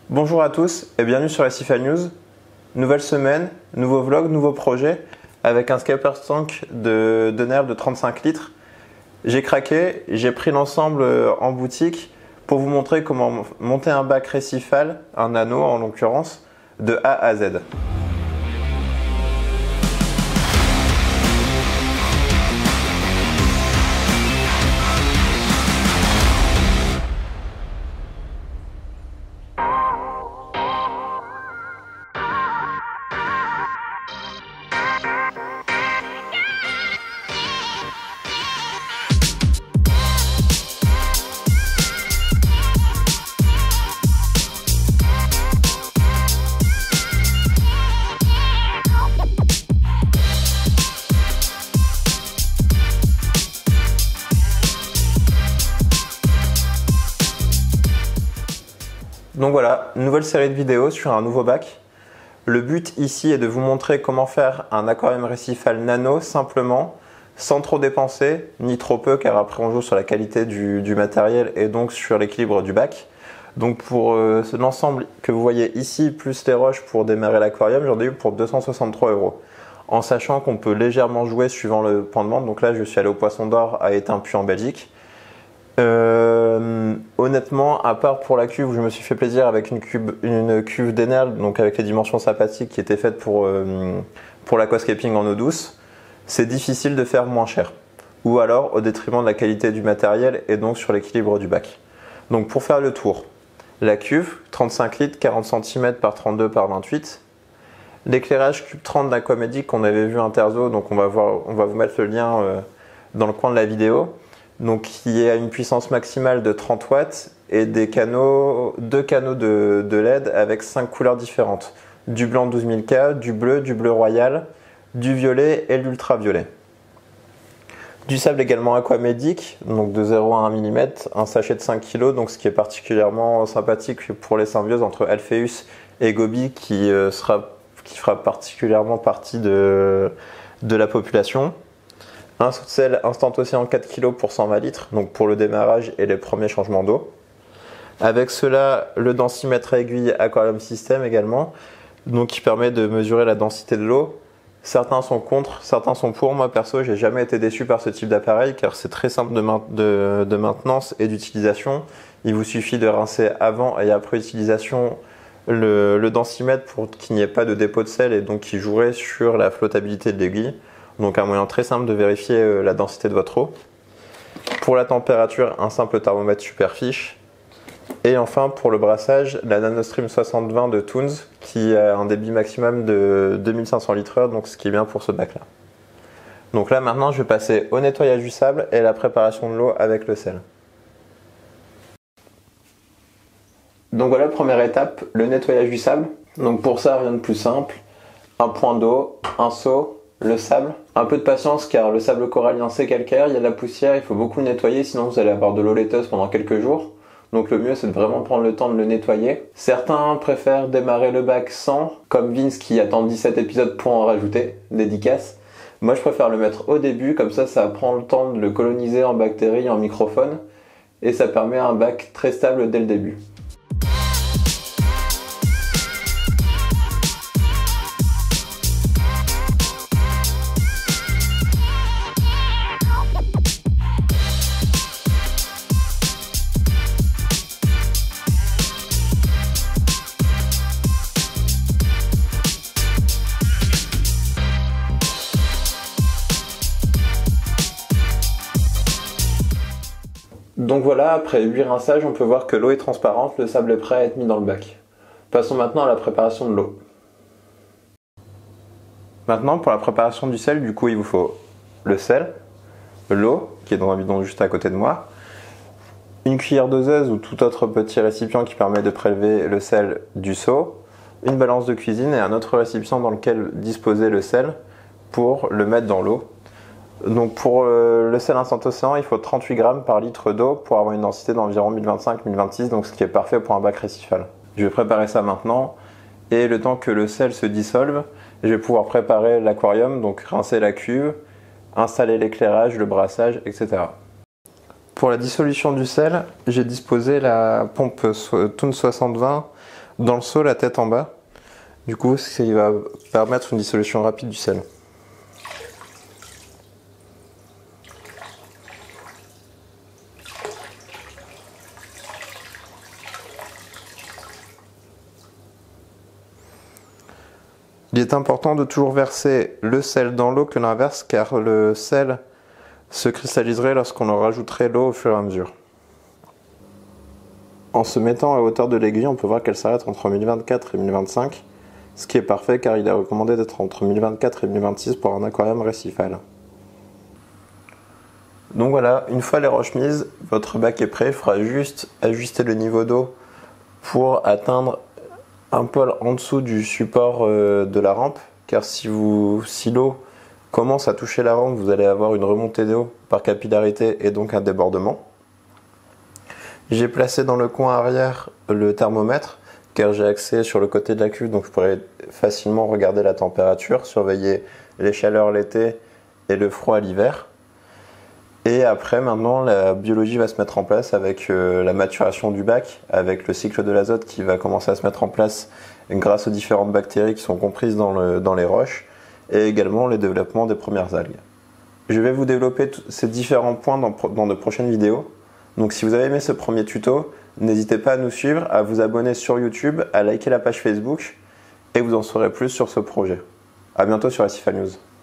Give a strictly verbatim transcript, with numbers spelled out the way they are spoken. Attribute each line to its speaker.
Speaker 1: Bonjour à tous et bienvenue sur Récifal News. Nouvelle semaine, nouveau vlog, nouveau projet avec un Skipper's Tank de, de Nerf de trente-cinq litres. J'ai craqué, j'ai pris l'ensemble en boutique pour vous montrer comment monter un bac Récifal, un nano en l'occurrence, de A à Z. Donc voilà, nouvelle série de vidéos sur un nouveau bac. Le but ici est de vous montrer comment faire un aquarium Récifal nano simplement, sans trop dépenser, ni trop peu, car après on joue sur la qualité du, du matériel et donc sur l'équilibre du bac. Donc pour euh, l'ensemble que vous voyez ici, plus les roches pour démarrer l'aquarium, j'en ai eu pour deux cent soixante-trois euros. En sachant qu'on peut légèrement jouer suivant le point de vente. Donc là je suis allé au Poisson d'Or à Étain-Puy en Belgique. Euh, honnêtement, à part pour la cuve où je me suis fait plaisir avec une cuve, une cuve d'Enel, donc avec les dimensions sympathiques qui étaient faites pour, euh, pour l'aquascaping en eau douce, c'est difficile de faire moins cher. Ou alors au détriment de la qualité du matériel et donc sur l'équilibre du bac. Donc pour faire le tour, la cuve, trente-cinq litres, quarante centimètres par trente-deux par vingt-huit. L'éclairage cube trente d'Aquamedic qu'on avait vu Interzo, donc on va, voir, on va vous mettre le lien euh, dans le coin de la vidéo. Donc qui est à une puissance maximale de trente watts et des canaux, deux canaux de, de L E D avec cinq couleurs différentes. Du blanc douze mille K, du bleu, du bleu royal, du violet et l'ultraviolet. Du sable également Aquamedic, donc de zéro virgule un millimètre, un sachet de cinq kilos, donc ce qui est particulièrement sympathique pour les symbioses entre Alpheus et Gobi qui, euh, sera, qui fera particulièrement partie de, de la population. Un saut de sel Instant Océan quatre kilos pour cent vingt litres, donc pour le démarrage et les premiers changements d'eau. Avec cela, le densimètre à aiguille Aquarium System également, donc qui permet de mesurer la densité de l'eau. Certains sont contre, certains sont pour. Moi perso, j'ai jamais été déçu par ce type d'appareil car c'est très simple de, main de, de maintenance et d'utilisation. Il vous suffit de rincer avant et après utilisation le, le densimètre pour qu'il n'y ait pas de dépôt de sel et donc qui jouerait sur la flottabilité de l'aiguille. Donc un moyen très simple de vérifier la densité de votre eau. Pour la température, un simple thermomètre Superfiche. Et enfin pour le brassage, la NanoStream soixante vingt de Toons qui a un débit maximum de deux mille cinq cents litres heure, donc ce qui est bien pour ce bac là. Donc là maintenant je vais passer au nettoyage du sable et la préparation de l'eau avec le sel. Donc voilà, première étape, le nettoyage du sable. Donc pour ça rien de plus simple, un point d'eau, un seau, le sable. Un peu de patience car le sable corallien c'est calcaire, il y a de la poussière, il faut beaucoup le nettoyer sinon vous allez avoir de l'eau laiteuse pendant quelques jours. Donc le mieux c'est de vraiment prendre le temps de le nettoyer. Certains préfèrent démarrer le bac sans, comme Vince qui attend dix-sept épisodes pour en rajouter, dédicace. Moi je préfère le mettre au début, comme ça ça prend le temps de le coloniser en bactéries, en microfaune, et ça permet un bac très stable dès le début. Donc voilà, après huit rinçages, on peut voir que l'eau est transparente, le sable est prêt à être mis dans le bac. Passons maintenant à la préparation de l'eau. Maintenant, pour la préparation du sel, du coup, il vous faut le sel, l'eau, qui est dans un bidon juste à côté de moi, une cuillère doseuse ou tout autre petit récipient qui permet de prélever le sel du seau, une balance de cuisine et un autre récipient dans lequel disposer le sel pour le mettre dans l'eau. Donc pour euh, le sel Instant Océan, il faut trente-huit grammes par litre d'eau pour avoir une densité d'environ mille vingt-cinq mille vingt-six, donc ce qui est parfait pour un bac Récifal. Je vais préparer ça maintenant et le temps que le sel se dissolve, je vais pouvoir préparer l'aquarium, donc rincer la cuve, installer l'éclairage, le brassage, et cetera. Pour la dissolution du sel, j'ai disposé la pompe Toons soixante vingt dans le seau la tête en bas. Du coup, ce qui va permettre une dissolution rapide du sel. Il est important de toujours verser le sel dans l'eau que l'inverse, car le sel se cristalliserait lorsqu'on en rajouterait l'eau au fur et à mesure. En se mettant à hauteur de l'aiguille, on peut voir qu'elle s'arrête entre mille vingt-quatre et mille vingt-cinq, ce qui est parfait car il est recommandé d'être entre mille vingt-quatre et mille vingt-six pour un aquarium récifal. Donc voilà, une fois les roches mises, votre bac est prêt, il faudra juste ajuster le niveau d'eau pour atteindre un peu en dessous du support de la rampe, car si, vous, si l'eau commence à toucher la rampe, vous allez avoir une remontée d'eau par capillarité et donc un débordement. J'ai placé dans le coin arrière le thermomètre, car j'ai accès sur le côté de la cuve, donc je pourrais facilement regarder la température, surveiller les chaleurs l'été et le froid l'hiver. Et après, maintenant, la biologie va se mettre en place avec euh, la maturation du bac, avec le cycle de l'azote qui va commencer à se mettre en place grâce aux différentes bactéries qui sont comprises dans, le, dans les roches, et également le développement des premières algues. Je vais vous développer ces différents points dans, dans de prochaines vidéos. Donc si vous avez aimé ce premier tuto, n'hésitez pas à nous suivre, à vous abonner sur YouTube, à liker la page Facebook, et vous en saurez plus sur ce projet. A bientôt sur Récifal News.